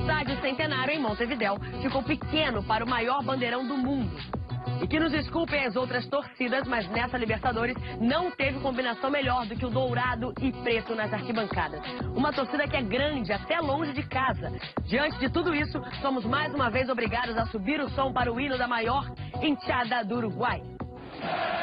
estádio Centenário, em Montevidéu, ficou pequeno para o maior bandeirão do mundo. E que nos desculpem as outras torcidas, mas nessa Libertadores não teve combinação melhor do que o dourado e preto nas arquibancadas. Uma torcida que é grande, até longe de casa. Diante de tudo isso, somos mais uma vez obrigados a subir o som para o hino da maior enteada do Uruguai.